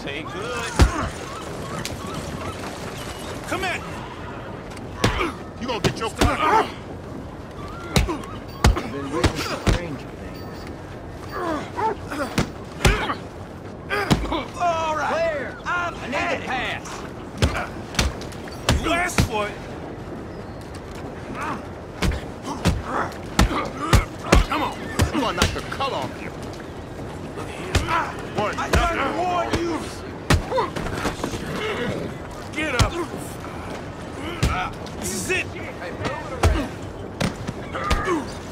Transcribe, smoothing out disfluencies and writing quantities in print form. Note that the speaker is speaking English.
Say good. Come here. You gonna get your car. I've been witnessing stranger things. All right. Clear! I need to pass. You asked for it. Come on. You gonna knock the color off you. One. I tried to warn you. Get up. This is it. Hey, move it around.